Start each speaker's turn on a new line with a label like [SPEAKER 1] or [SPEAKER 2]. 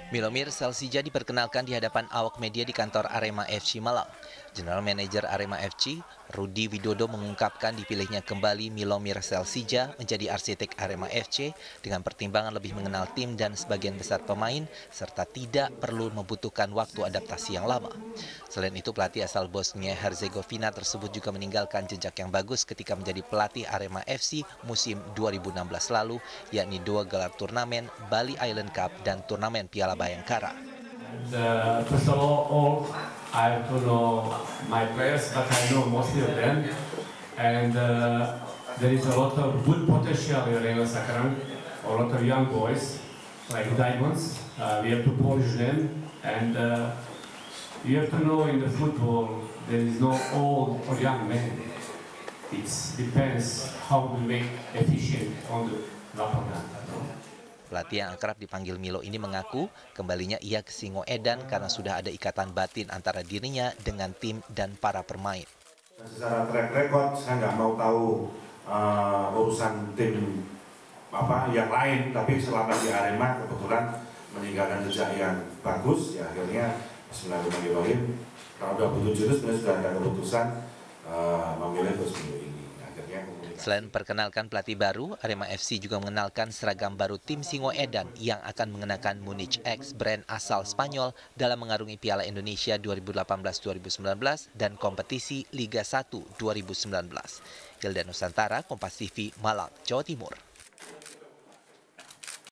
[SPEAKER 1] Milomir Salsija diperkenalkan di hadapan awak media di kantor Arema FC Malang. General Manager Arema FC, Rudi Widodo mengungkapkan dipilihnya kembali Milomir Salsija menjadi arsitek Arema FC dengan pertimbangan lebih mengenal tim dan sebagian besar pemain serta tidak perlu membutuhkan waktu adaptasi yang lama. Selain itu, pelatih asal Bosnia Herzegovina tersebut juga meninggalkan jejak yang bagus ketika menjadi pelatih Arema FC musim 2016 lalu, yakni 2 gelar turnamen Bali Island Cup dan turnamen Piala Bayangkara.
[SPEAKER 2] First of all, I have to know my players, but I know mostly of them. And there is a lot of good potential in Arena Sakarang, a lot of young boys, like diamonds. We have to polish them. And you have to know in the football, there is no old or young man. It depends how we make efficient on the lapangan.
[SPEAKER 1] Pelatih yang akrab dipanggil Milo ini mengaku kembalinya ia ke Singoedan karena sudah ada ikatan batin antara dirinya dengan tim dan para pemain.
[SPEAKER 3] Secara track record saya nggak mau tahu urusan tim yang lain, tapi selama di Arema kebetulan meninggalkan jejak yang bagus, ya akhirnya Bismillahirrahmanirrahim tahun 2007 sebenarnya sudah ada keputusan memilih Gus Milo ini. Selain perkenalkan pelatih baru, Arema FC juga mengenalkan seragam baru tim Singoedan yang akan mengenakan Munich X brand asal Spanyol dalam mengarungi Piala Indonesia 2018-2019 dan kompetisi Liga 1 2019. Hilda Nusantara, Kompas TV, Malang, Jawa Timur.